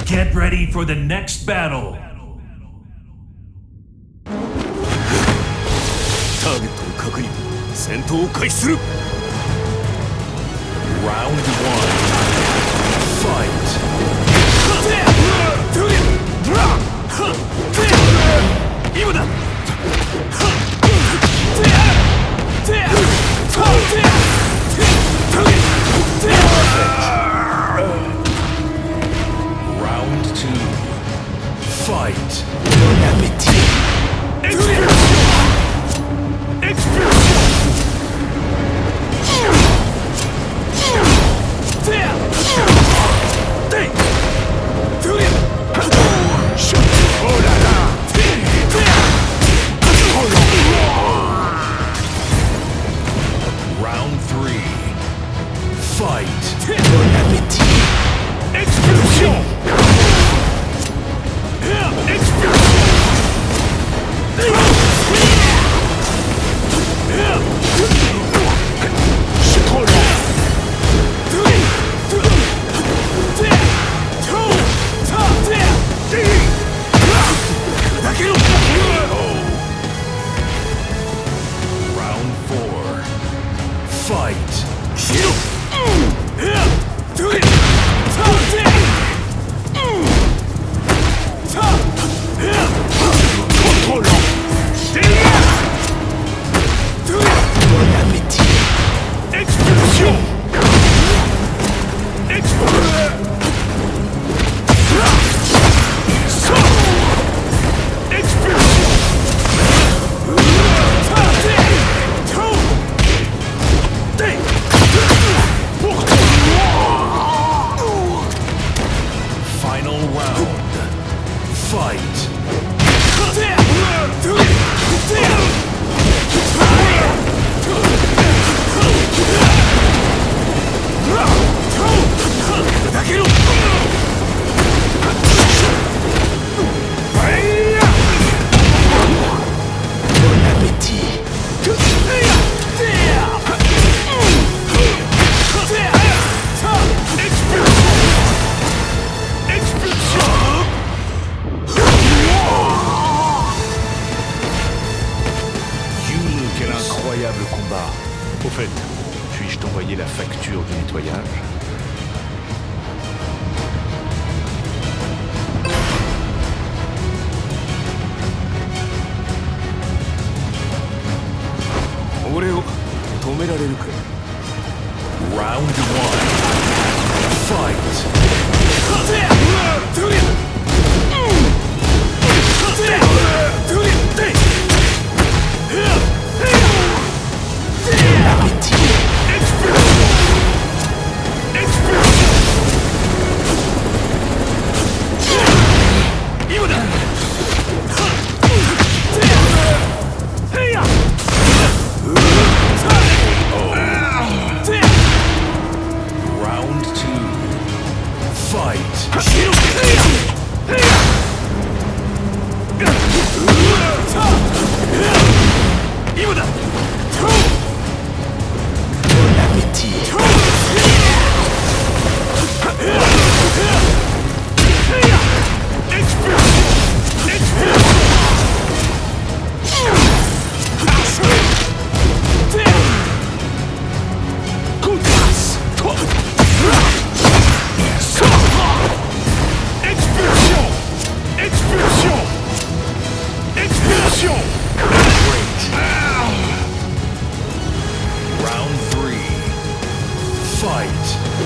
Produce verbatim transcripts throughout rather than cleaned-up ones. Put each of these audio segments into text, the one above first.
Get ready for the next battle. ターゲットを確認。戦闘を開始する。 Round one. Fight. 今だ。 Round two. Fight. Bon appétit. Round three. Fight. Bon appétit. Expulsion. Round four. Fight. Bon appétit. Expulsion. Expulsion. Final round. Fight. Bon appétit. Quel incroyable combat. Au fait, puis-je t'envoyer la facture du nettoyage? Round one. Fight. Round two. Fight. Bon appétit. Coup de grâce. Expulsion. Expulsion. Expulsion. Great. Round three. Fight.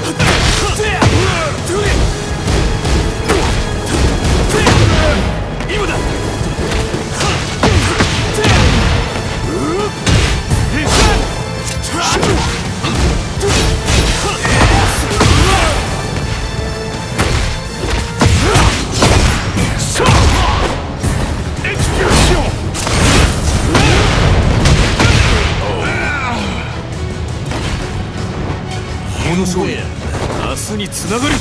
Expulsion. この勝利、明日につながる。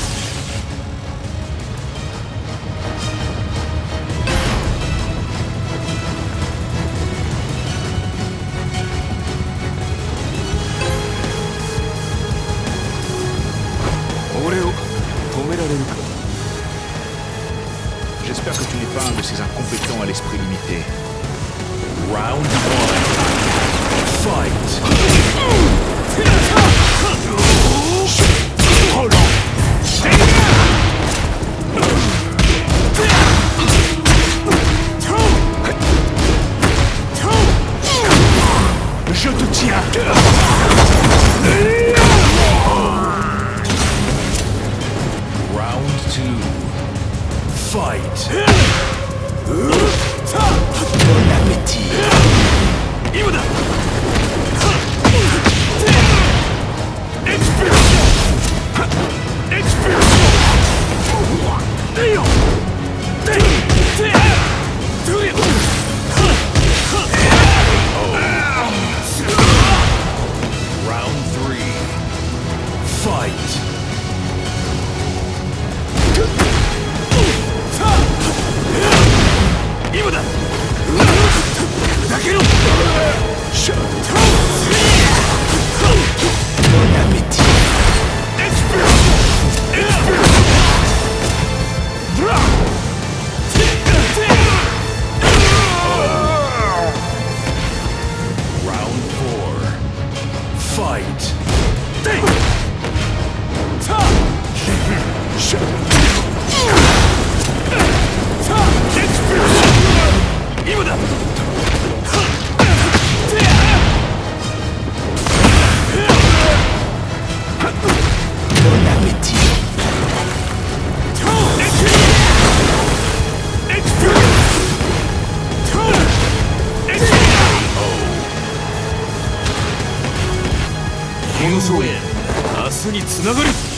俺を止められるか。 J'espère que tu n'es pas un de ces incompétents à l'esprit limité. Round one. Fight. Hold on. Je te tiens. Round two. Fight. Bon appétit. Expulsion. Expulsion. Round three. Fight. Bon appétit. Round four. Fight. Bon appétit. Win. 明日につながる。